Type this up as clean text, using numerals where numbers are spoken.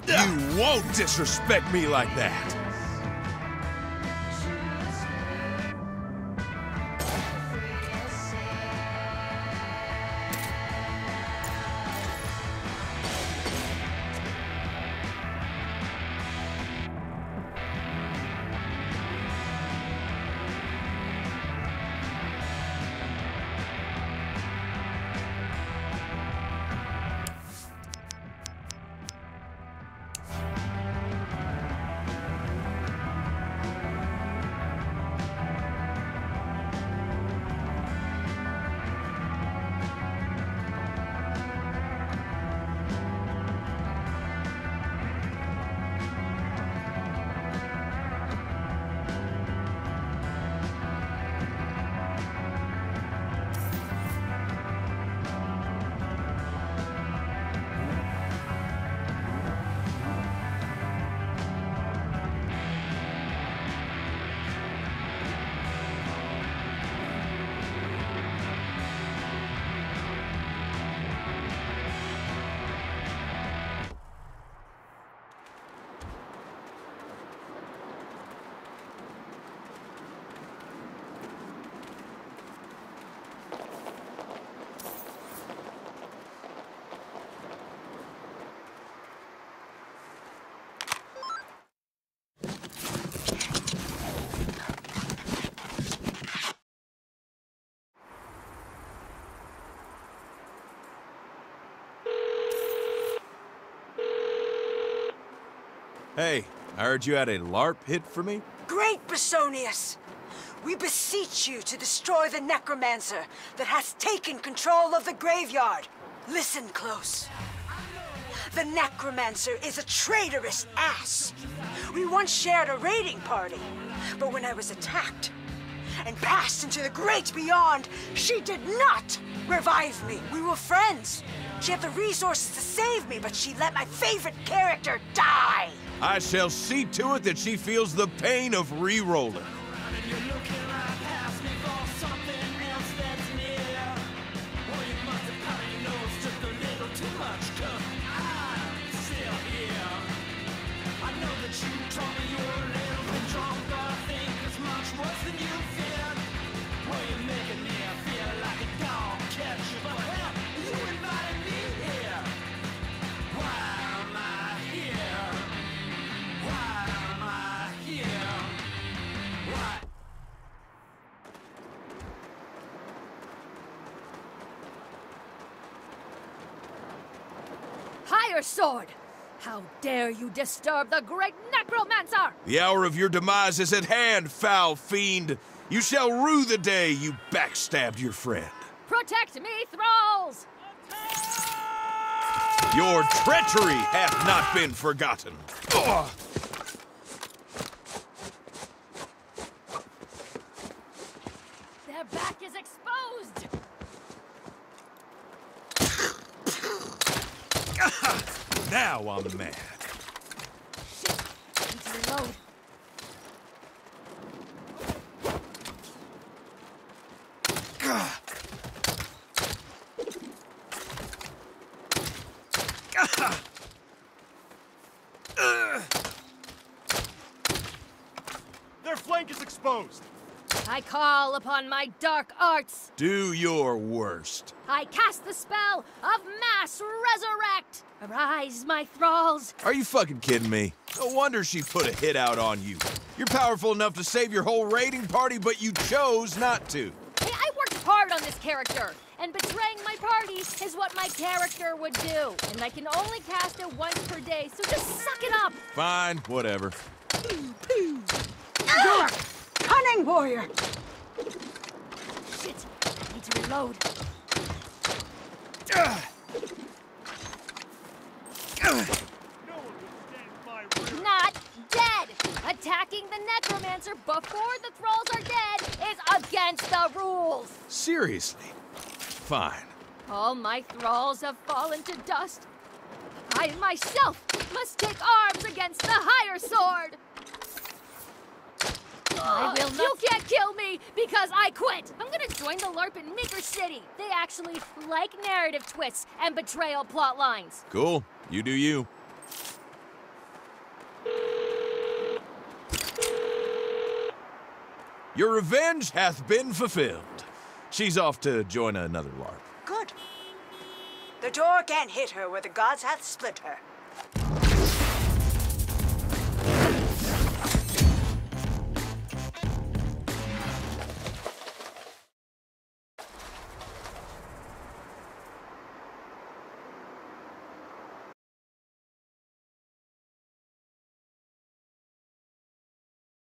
You won't disrespect me like that! Hey, I heard you had a LARP hit for me? Great, Bessonius! We beseech you to destroy the necromancer that has taken control of the graveyard. Listen close. The necromancer is a traitorous ass. We once shared a raiding party, but when I was attacked and passed into the great beyond, she did not revive me. We were friends. She had the resources to save me, but she let my favorite character die. I shall see to it that she feels the pain of re-rolling. Higher Sword! How dare you disturb the great necromancer! The hour of your demise is at hand, foul fiend! You shall rue the day you backstabbed your friend. Protect me, thralls! Your treachery hath not been forgotten. Ugh. Their back is exposed! Now I'm mad. Shit! Need to reload. Their flank is exposed! I call upon my dark arts! Do your worst. I cast the spell of Mass Resurrect! Arise, my thralls! Are you fucking kidding me? No wonder she put a hit out on you. You're powerful enough to save your whole raiding party, but you chose not to. Hey, I worked hard on this character, and betraying my party is what my character would do. And I can only cast it once per day, so just suck it up! Fine, whatever. You're a cunning warrior! Shit! I need to reload. Not dead! Attacking the necromancer before the thralls are dead is against the rules! Seriously? Fine. All my thralls have fallen to dust. I myself must take arms against the Higher Sword! I will not. You can't kill me because I quit! I'm gonna join the LARP in Maker City. They actually like narrative twists and betrayal plot lines. Cool. You do you. Your revenge hath been fulfilled. She's off to join another LARP. Good. The door can't hit her where the gods hath split her.